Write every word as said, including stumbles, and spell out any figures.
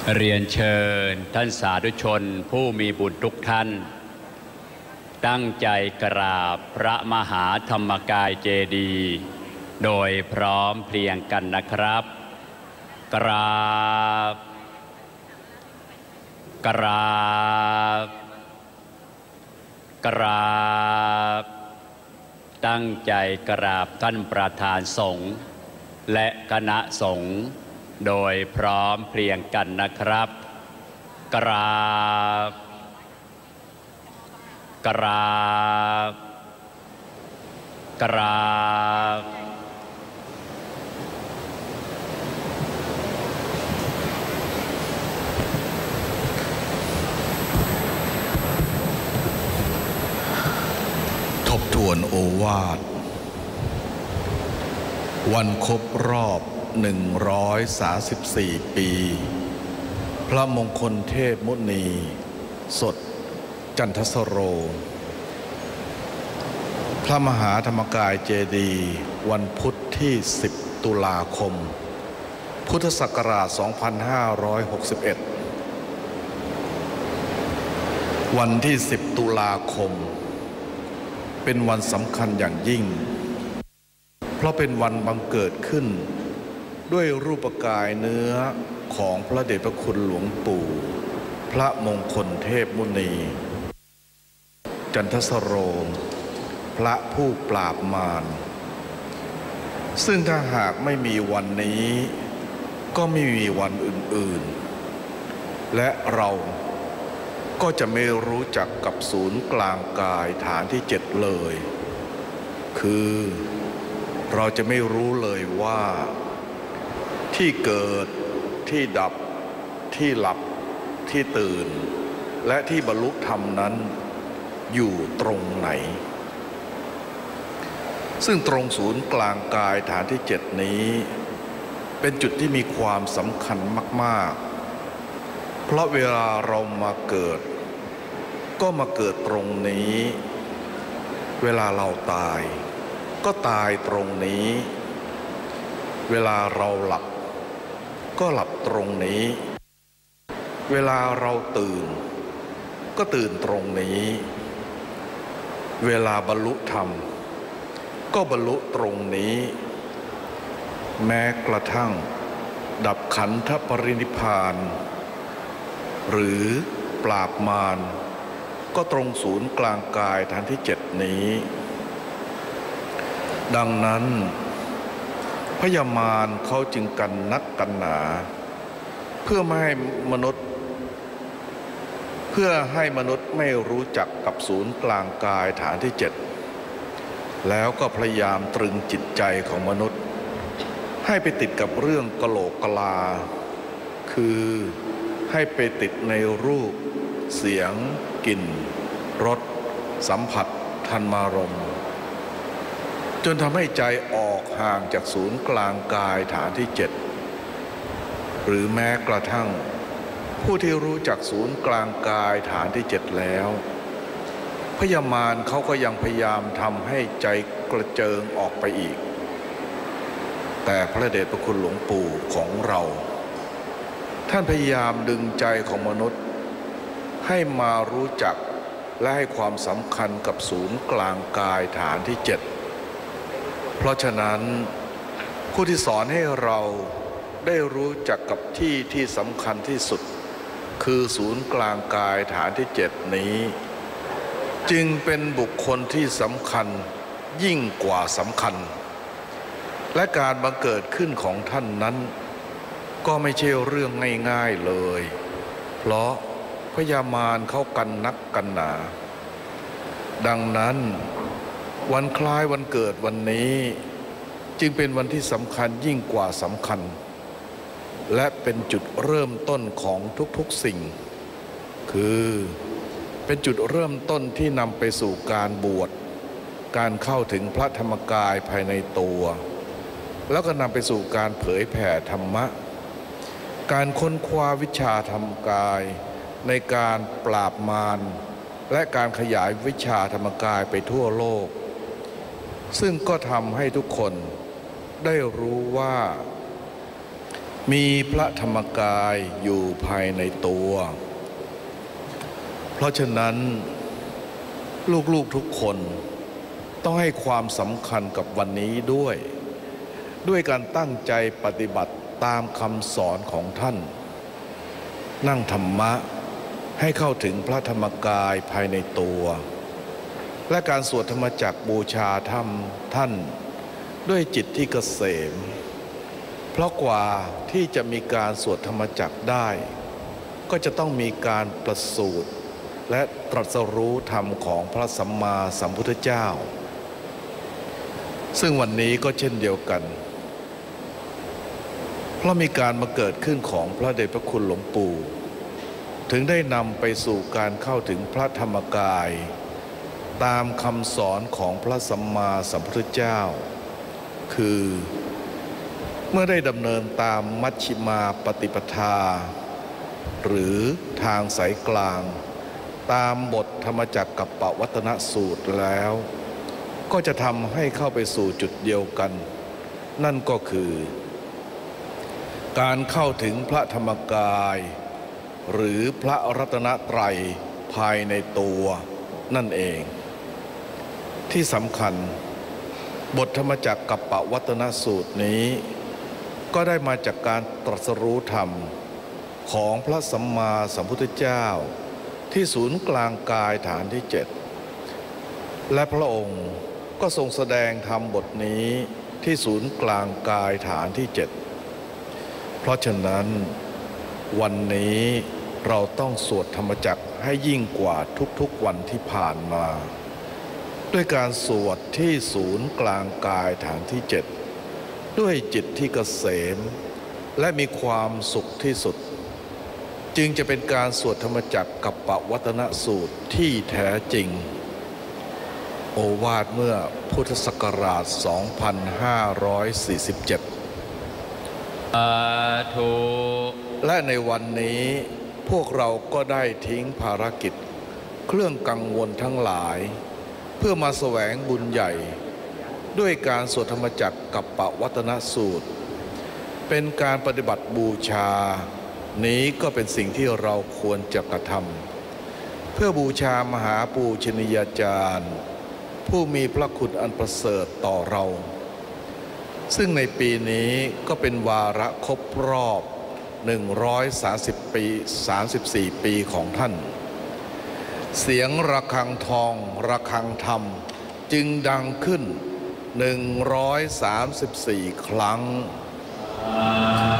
เรียนเชิญท่านสาธุชนผู้มีบุญทุกท่านตั้งใจกราบพระมหาธรรมกายเจดีย์โดยพร้อมเพรียงกันนะครับกราบกราบกราบตั้งใจกราบท่านประธานสงฆ์และคณะสงฆ์โดยพร้อมเพรียงกันนะครับกราบกราบกราบทบทวนโอวาทวันครบรอบหนึ่งร้อยสามสิบสี่ปีพระมงคลเทพมุนีสดจันทสโรพระมหาธรรมกายเจดีย์วันพุธที่สิบตุลาคมพุทธศักราชสองพันห้าร้อยหกสิบเอ็ดวันที่สิบตุลาคมเป็นวันสำคัญอย่างยิ่งเพราะเป็นวันบังเกิดขึ้นด้วยรูปกายเนื้อของพระเดชพระคุณหลวงปู่พระมงคลเทพมุนีจันทสโรพระผู้ปราบมารซึ่งถ้าหากไม่มีวันนี้ก็ไม่มีวันอื่นๆและเราก็จะไม่รู้จักกับศูนย์กลางกายฐานที่เจ็ดเลยคือเราจะไม่รู้เลยว่าที่เกิดที่ดับที่หลับที่ตื่นและที่บรรลุธรรมนั้นอยู่ตรงไหนซึ่งตรงศูนย์กลางกายฐานที่เจ็ดนี้เป็นจุดที่มีความสำคัญมากๆเพราะเวลาเรามาเกิดก็มาเกิดตรงนี้เวลาเราตายก็ตายตรงนี้เวลาเราหลับก็หลับตรงนี้เวลาเราตื่นก็ตื่นตรงนี้เวลาบรรลุธรรมก็บรรลุตรงนี้แม้กระทั่งดับขันธปรินิพพานหรือปราบมารก็ตรงศูนย์กลางกายฐานที่เจ็ดนี้ดังนั้นพยามารเขาจึงกันนักกันหนาเพื่อไม่ให้มนุษย์เพื่อให้มนุษย์ไม่รู้จักกับศูนย์กลางกายฐานที่เจ็ดแล้วก็พยายามตรึงจิตใจของมนุษย์ให้ไปติดกับเรื่องกะโหลกกะลาคือให้ไปติดในรูปเสียงกลิ่นรสสัมผัสธรรมารมณ์จนทำให้ใจออกห่างจากศูนย์กลางกายฐานที่เจ็ดหรือแม้กระทั่งผู้ที่รู้จักศูนย์กลางกายฐานที่เจ็ดแล้วพยามารเขาก็ยังพยายามทำให้ใจกระเจิงออกไปอีกแต่พระเดชพระคุณหลวงปู่ของเราท่านพยายามดึงใจของมนุษย์ให้มารู้จักและให้ความสำคัญกับศูนย์กลางกายฐานที่เจ็ดเพราะฉะนั้นผู้ที่สอนให้เราได้รู้จักกับที่ที่สำคัญที่สุดคือศูนย์กลางกายฐานที่เจ็ดนี้จึงเป็นบุคคลที่สำคัญยิ่งกว่าสำคัญและการบังเกิดขึ้นของท่านนั้นก็ไม่ใช่เรื่องง่ายๆเลยเพราะพยามารเข้ากันนักกันหนาดังนั้นวันคล้ายวันเกิดวันนี้จึงเป็นวันที่สำคัญยิ่งกว่าสำคัญและเป็นจุดเริ่มต้นของทุกๆสิ่งคือเป็นจุดเริ่มต้นที่นำไปสู่การบวชการเข้าถึงพระธรรมกายภายในตัวแล้วก็นำไปสู่การเผยแผ่ธรรมะการค้นคว้าวิชาธรรมกายในการปราบมารและการขยายวิชาธรรมกายไปทั่วโลกซึ่งก็ทำให้ทุกคนได้รู้ว่ามีพระธรรมกายอยู่ภายในตัว เพราะฉะนั้นลูกๆทุกคนต้องให้ความสำคัญกับวันนี้ด้วยด้วยการตั้งใจปฏิบัติตามคำสอนของท่าน นั่งธรรมะให้เข้าถึงพระธรรมกายภายในตัวและการสวดธรรมจักรบูชาธรรมท่านด้วยจิตที่เกษมเพราะกว่าที่จะมีการสวดธรรมจักรได้ก็จะต้องมีการประสูติและตรัสรู้ธรรมของพระสัมมาสัมพุทธเจ้าซึ่งวันนี้ก็เช่นเดียวกันเพราะมีการมาเกิดขึ้นของพระเดชพระคุณหลวงปู่ถึงได้นำไปสู่การเข้าถึงพระธรรมกายตามคำสอนของพระสัมมาสัมพุทธเจ้าคือเมื่อได้ดำเนินตามมัชฌิมาปฏิปทาหรือทางสายกลางตามบทธรรมจักรกัปปวัตนสูตรแล้วก็จะทำให้เข้าไปสู่จุดเดียวกันนั่นก็คือการเข้าถึงพระธรรมกายหรือพระรัตนตรัยภายในตัวนั่นเองที่สำคัญบทธรรมจักรกัปปวัตนสูตรนี้ก็ได้มาจากการตรัสรู้ธรรมของพระสัมมาสัมพุทธเจ้าที่ศูนย์กลางกายฐานที่เจ็ดและพระองค์ก็ทรงแสดงธรรมบทนี้ที่ศูนย์กลางกายฐานที่เจ็ดเพราะฉะนั้นวันนี้เราต้องสวดธรรมจักรให้ยิ่งกว่าทุกๆวันที่ผ่านมาด้วยการสวดที่ศูนย์กลางกายฐานที่เจ็ดด้วยจิตที่เกษมและมีความสุขที่สุดจึงจะเป็นการสวดธรรมจักรกัปปวัตนสูตรที่แท้จริงโอวาทเมื่อพุทธศักราช สองพันห้าร้อยสี่สิบเจ็ดสาธุและในวันนี้พวกเราก็ได้ทิ้งภารกิจเครื่องกังวลทั้งหลายเพื่อมาแสวงบุญใหญ่ด้วยการสวดธรรมจักรกัปปวัตนสูตรเป็นการปฏิบัติบูชานี้ก็เป็นสิ่งที่เราควรจะกระทำเพื่อบูชามหาปูชนียาจารย์ผู้มีพระคุณอันประเสริฐต่อเราซึ่งในปีนี้ก็เป็นวาระครบรอบหนึ่งร้อยสามสิบปีสามสิบสี่ปีของท่านเสียงระฆังทองระฆังธรรมจึงดังขึ้นหนึ่งร้อยสามสิบสี่ครั้ง